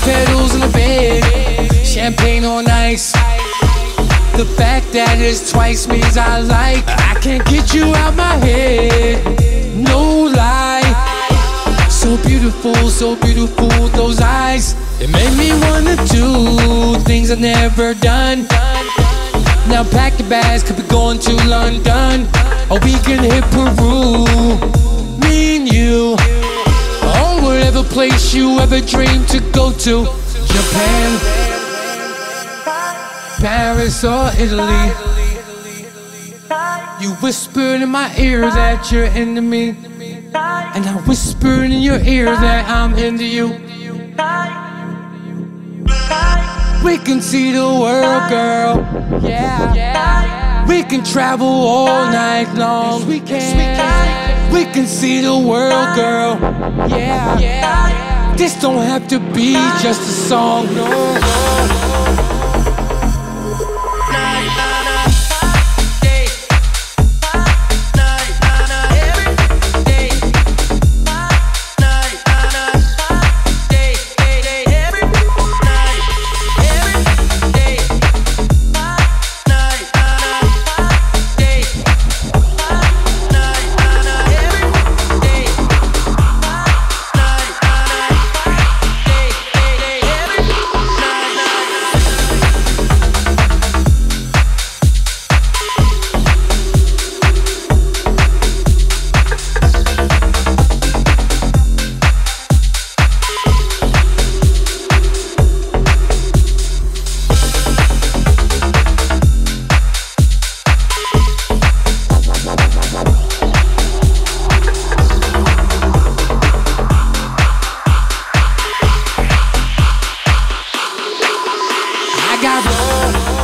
petals in the bed, champagne on ice. The fact that it's twice means I like. I can't get you out my head, no lie. So beautiful, those eyes. It made me wanna do things I've never done. Now pack your bags, could be going to London, or we can hit Peru, me and you. Or whatever place you ever dreamed to go to. Japan, Paris or Italy. You whispered in my ear that you're into me, and I whispered in your ear that I'm into you. We can see the world, girl. Yeah. We can travel all night long. We can see the world, girl. Yeah. This don't have to be just a song, no. I got